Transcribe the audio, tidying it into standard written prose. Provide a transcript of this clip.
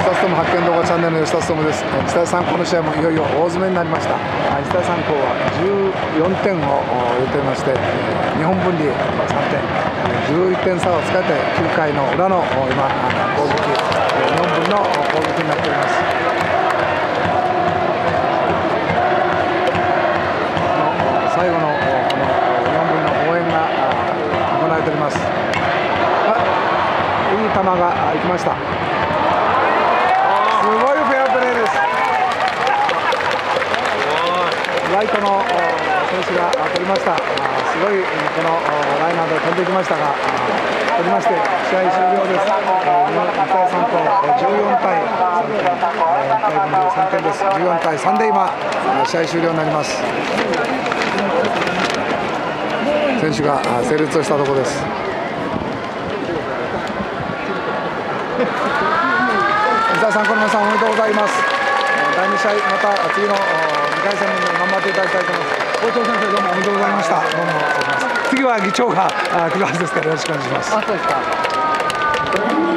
日つとも発見動画チャンネルの吉田勉です。日大三高の試合もいよいよ大詰めになりました。日大三高は14点を入れていまして、日本分離3点、11点差をつけて9回の裏の今攻撃、日本分の攻撃になっています。最後のこの日本分の応援が行われております。いい球が行きました。すごいフェアプレーです。ライトの選手が取りました。すごいこのライナーで飛んできましたが、取りまして試合終了です。日大三高14対3点です。14対3で今試合終了になります。選手が成立をしたところです。日大三高の皆さんおめでとうございます。第2試合また次の2回戦に頑張っていただきたいと思います。校長先生どうもおめでとうございました。どうも次は議長が来るはずですからよろしくお願いします。あ、そうですか。